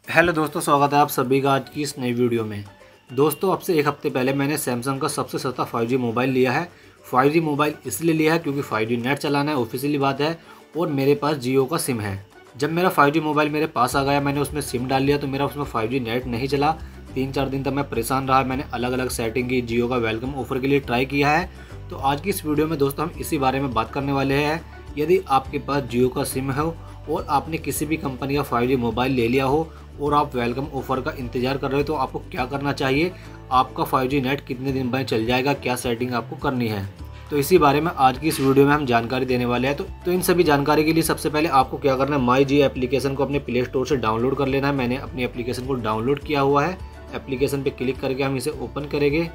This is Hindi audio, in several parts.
हेलो दोस्तों, स्वागत है आप सभी का आज की इस नई वीडियो में। दोस्तों, अब से एक हफ्ते पहले मैंने सैमसंग का सबसे सस्ता 5G मोबाइल लिया है। 5G मोबाइल इसलिए लिया है क्योंकि 5G नेट चलाना है, ऑफिशियली बात है, और मेरे पास जियो का सिम है। जब मेरा 5G मोबाइल मेरे पास आ गया, मैंने उसमें सिम डाल लिया तो मेरा उसमें 5G नेट नहीं चला। 3-4 दिन तक मैं परेशान रहा। मैंने अलग अलग सेटिंग की, जियो का वेलकम ऑफर के लिए ट्राई किया है। तो आज की इस वीडियो में दोस्तों हम इसी बारे में बात करने वाले हैं। यदि आपके पास जियो का सिम है और आपने किसी भी कंपनी का 5G मोबाइल ले लिया हो और आप वेलकम ऑफ़र का इंतज़ार कर रहे हो तो आपको क्या करना चाहिए, आपका 5G नेट कितने दिन में चल जाएगा, क्या सेटिंग आपको करनी है, तो इसी बारे में आज की इस वीडियो में हम जानकारी देने वाले हैं। तो इन सभी जानकारी के लिए सबसे पहले आपको क्या करना है, माई जियो एप्लीकेशन को अपने प्ले स्टोर से डाउनलोड कर लेना है। मैंने अपनी एप्लीकेशन को डाउनलोड किया हुआ है। एप्लीकेशन पर क्लिक करके हम इसे ओपन करेंगे।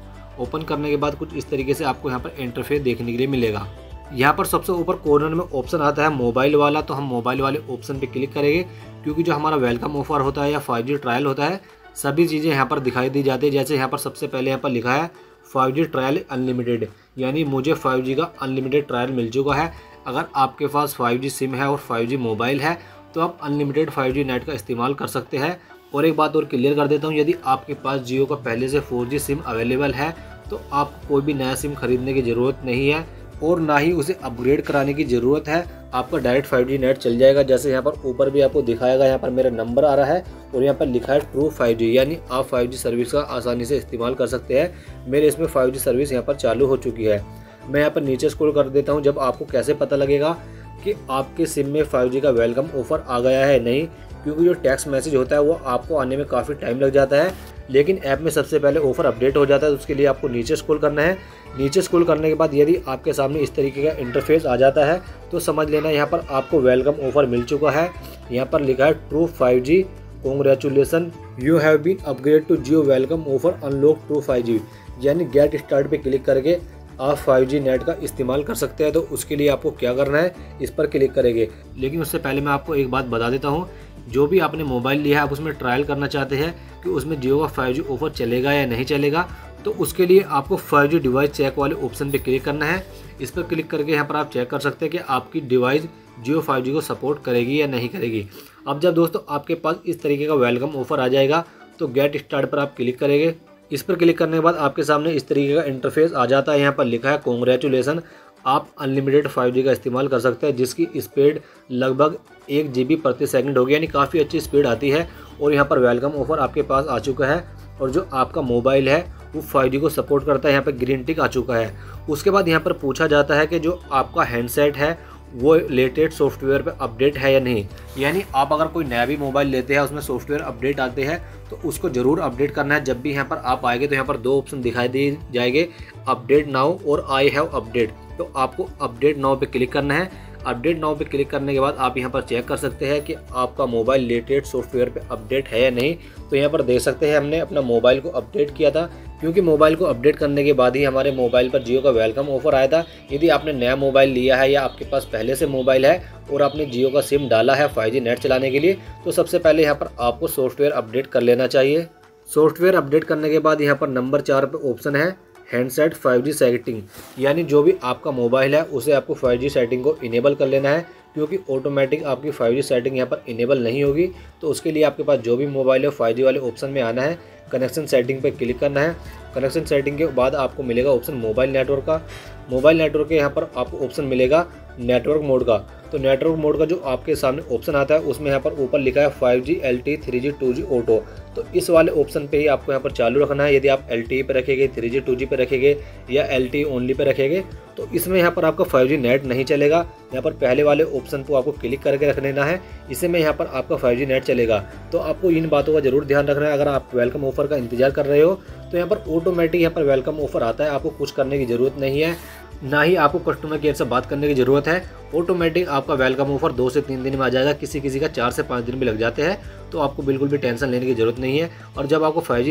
ओपन करने के बाद कुछ इस तरीके से आपको यहाँ पर इंटरफेस देखने के लिए मिलेगा। यहाँ पर सबसे ऊपर कॉर्नर में ऑप्शन आता है मोबाइल वाला, तो हम मोबाइल वाले ऑप्शन पे क्लिक करेंगे क्योंकि जो हमारा वेलकम ऑफर होता है या 5G ट्रायल होता है, सभी चीज़ें यहाँ पर दिखाई दी जाती है। जैसे यहाँ पर सबसे पहले यहाँ पर लिखा है 5G ट्रायल अनलिमिटेड, यानी मुझे 5G का अनलिमिटेड ट्रायल मिल चुका है। अगर आपके पास 5G सिम है और 5G मोबाइल है तो आप अनलिमिटेड 5G नेट का इस्तेमाल कर सकते हैं। और एक बात और क्लियर कर देता हूँ, यदि आपके पास जियो का पहले से 4G सिम अवेलेबल है तो आपको कोई भी नया सिम खरीदने की ज़रूरत नहीं है और ना ही उसे अपग्रेड कराने की ज़रूरत है। आपका डायरेक्ट 5G नेट चल जाएगा। जैसे यहाँ पर ऊपर भी आपको दिखाएगा, यहाँ पर मेरा नंबर आ रहा है और यहाँ पर लिखा है ट्रू 5G, यानी आप 5G सर्विस का आसानी से इस्तेमाल कर सकते हैं। मेरे इसमें 5G सर्विस यहाँ पर चालू हो चुकी है। मैं यहाँ पर नीचे स्क्रॉल कर देता हूँ। जब आपको कैसे पता लगेगा कि आपके सिम में 5G का वेलकम ऑफर आ गया है नहीं, क्योंकि जो टेक्स्ट मैसेज होता है वो आपको आने में काफ़ी टाइम लग जाता है, लेकिन ऐप में सबसे पहले ऑफर अपडेट हो जाता है। तो उसके लिए आपको नीचे स्क्रॉल करना है। नीचे स्क्रॉल करने के बाद यदि आपके सामने इस तरीके का इंटरफेस आ जाता है तो समझ लेना यहाँ पर आपको वेलकम ऑफर मिल चुका है। यहाँ पर लिखा है true 5G, congratulation, you have been upgrade to Jio welcome offer unlock true 5G, यानी गेट स्टार्ट पे क्लिक करके आप 5G नेट का इस्तेमाल कर सकते हैं। तो उसके लिए आपको क्या करना है, इस पर क्लिक करेंगे। लेकिन उससे पहले मैं आपको एक बात बता देता हूँ, जो भी आपने मोबाइल लिया है आप उसमें ट्रायल करना चाहते हैं कि उसमें जियो का 5G ऑफर चलेगा या नहीं चलेगा, तो उसके लिए आपको 5G डिवाइस चेक वाले ऑप्शन पे क्लिक करना है। इस पर क्लिक करके यहाँ पर आप चेक कर सकते हैं कि आपकी डिवाइस जियो 5G को सपोर्ट करेगी या नहीं करेगी। अब जब दोस्तों आपके पास इस तरीके का वेलकम ऑफर आ जाएगा तो गेट स्टार्ट पर आप क्लिक करेंगे। इस पर क्लिक करने के बाद आपके सामने इस तरीके का इंटरफेस आ जाता है। यहाँ पर लिखा है कॉन्ग्रेचुलेसन, आप अनलिमिटेड 5G का इस्तेमाल कर सकते हैं, जिसकी स्पीड लगभग 1 GB प्रति सेकंड होगी, यानी काफ़ी अच्छी स्पीड आती है। और यहाँ पर वेलकम ऑफर आपके पास आ चुका है और जो आपका मोबाइल है वो 5G को सपोर्ट करता है। यहाँ पर ग्रीन टिक आ चुका है। उसके बाद यहाँ पर पूछा जाता है कि जो आपका हैंडसेट है वो लेटेस्ट सॉफ्टवेयर पे अपडेट है या नहीं, यानी आप अगर कोई नया भी मोबाइल लेते हैं उसमें सॉफ्टवेयर अपडेट आते हैं तो उसको ज़रूर अपडेट करना है। जब भी यहाँ पर आप आएंगे तो यहाँ पर 2 ऑप्शन दिखाई दे जाएंगे, अपडेट नाउ और आई हैव अपडेट। तो आपको अपडेट नाउ पे क्लिक करना है। अपडेट नाउ पे क्लिक करने के बाद आप यहाँ पर चेक कर सकते हैं कि आपका मोबाइल लेटेस्ट सॉफ्टवेयर पे अपडेट है या नहीं। तो यहाँ पर देख सकते हैं हमने अपना मोबाइल को अपडेट किया था, क्योंकि मोबाइल को अपडेट करने के बाद ही हमारे मोबाइल पर जियो का वेलकम ऑफर आया था। यदि आपने नया मोबाइल लिया है या आपके पास पहले से मोबाइल है और आपने जियो का सिम डाला है 5G नेट चलाने के लिए, तो सबसे पहले यहाँ पर आपको सॉफ्टवेयर अपडेट कर लेना चाहिए। सॉफ्टवेयर अपडेट करने के बाद यहाँ पर नंबर 4 पे ऑप्शन है हैंडसेट 5G सेटिंग, यानी जो भी आपका मोबाइल है उसे आपको 5G सेटिंग को इनेबल कर लेना है, क्योंकि ऑटोमेटिक आपकी 5G सेटिंग यहाँ पर इनेबल नहीं होगी। तो उसके लिए आपके पास जो भी मोबाइल है 5G वाले ऑप्शन में आना है, कनेक्शन सेटिंग पर क्लिक करना है। कनेक्शन सेटिंग के बाद आपको मिलेगा ऑप्शन मोबाइल नेटवर्क का। मोबाइल नेटवर्क के यहाँ पर आपको ऑप्शन मिलेगा नेटवर्क मोड का। तो नेटवर्क मोड का जो आपके सामने ऑप्शन आता है उसमें यहाँ पर ऊपर लिखा है 5G LTE 3G 2G auto. तो इस वाले ऑप्शन पे ही आपको यहाँ पर चालू रखना है। यदि आप LTE पे रखेंगे, 3G 2G पे रखेंगे या LTE ओनली पे रखेंगे तो इसमें यहाँ पर आपका 5G नेट नहीं चलेगा। यहाँ पर पहले वाले ऑप्शन को आपको क्लिक करके रख लेना है, इसी में यहाँ पर आपका 5G नेट चलेगा। तो आपको इन बातों का जरूर ध्यान रखना है। अगर आप वेलकम ऑफर का इंतजार कर रहे हो तो यहाँ पर ऑटोमेटिक यहाँ पर वेलकम ऑफर आता है, आपको कुछ करने की ज़रूरत नहीं है, ना ही आपको कस्टमर केयर से बात करने की ज़रूरत है। ऑटोमेटिक आपका वेलकम ऑफर 2 से 3 दिन में आ जाएगा, किसी किसी का 4 से 5 दिन भी लग जाते हैं। तो आपको बिल्कुल भी टेंशन लेने की ज़रूरत नहीं है। और जब आपको 5G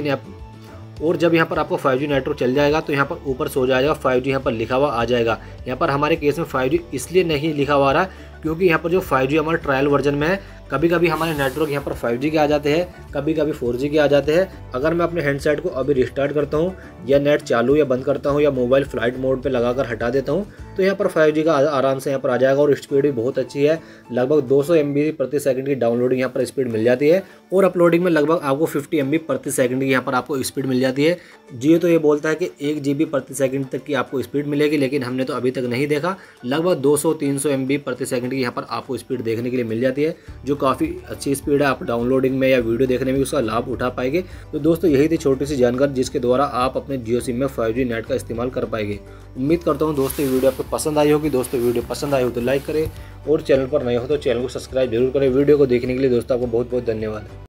जब यहाँ पर आपको 5G नेटवर्क चल जाएगा तो यहाँ पर ऊपर सो जाएगा 5G यहाँ पर लिखा हुआ आ जाएगा। यहाँ पर हमारे केस में 5G इसलिए नहीं लिखा हुआ आ रहा क्योंकि यहाँ पर जो 5G हमारा ट्रायल वर्जन में है, कभी कभी हमारे नेटवर्क यहाँ पर 5G के आ जाते हैं, कभी कभी 4G के आ जाते हैं। अगर मैं अपने हैंडसेट को अभी रिस्टार्ट करता हूँ या नेट चालू या बंद करता हूँ या मोबाइल फ्लाइट मोड पे लगाकर हटा देता हूँ तो यहाँ पर 5G का आराम से यहाँ पर आ जाएगा और स्पीड भी बहुत अच्छी है। लगभग 200 MB प्रति सेकंड की डाउनलोडिंग यहाँ पर स्पीड मिल जाती है और अपलोडिंग में लगभग आपको 50 MB प्रति सेकंड की यहाँ पर आपको स्पीड मिल जाती है। जियो तो ये बोलता है कि 1 GB प्रति सेकंड तक की आपको स्पीड मिलेगी, लेकिन हमने तो अभी तक नहीं देखा। लगभग 200-300 MB प्रति सेकंड की यहाँ पर आपको स्पीड देखने के लिए मिल जाती है, जो काफ़ी अच्छी स्पीड है। आप डाउनलोडिंग में या वीडियो देखने में उसका लाभ उठा पाएंगे। तो दोस्तों यही थी छोटी सी जानकारी जिसके द्वारा आप अपने जियो सिम में 5G नेट का इस्तेमाल कर पाएंगे। उम्मीद करता हूँ दोस्तों ये वीडियो आपको पसंद आई होगी। दोस्तों वीडियो पसंद आई हो तो लाइक करें और चैनल पर नए हो तो चैनल को सब्सक्राइब जरूर करें। वीडियो को देखने के लिए दोस्तों आपको बहुत बहुत धन्यवाद।